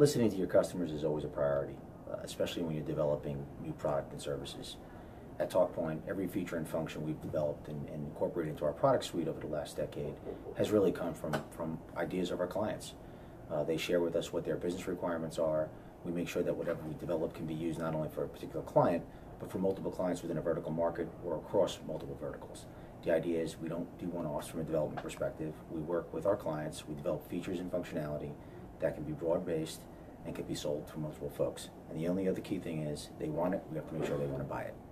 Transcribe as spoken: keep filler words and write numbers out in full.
listening to your customers is always a priority, uh, especially when you're developing new product and services. At TalkPoint, every feature and function we've developed and, and incorporated into our product suite over the last decade has really come from, from ideas of our clients. Uh, they share with us what their business requirements are. We make sure that whatever we develop can be used not only for a particular client, but for multiple clients within a vertical market or across multiple verticals. The idea is we don't do one-offs from a development perspective. We work with our clients. We develop features and functionality that can be broad-based and can be sold to multiple folks. And the only other key thing is they want it, we have to make sure they want to buy it.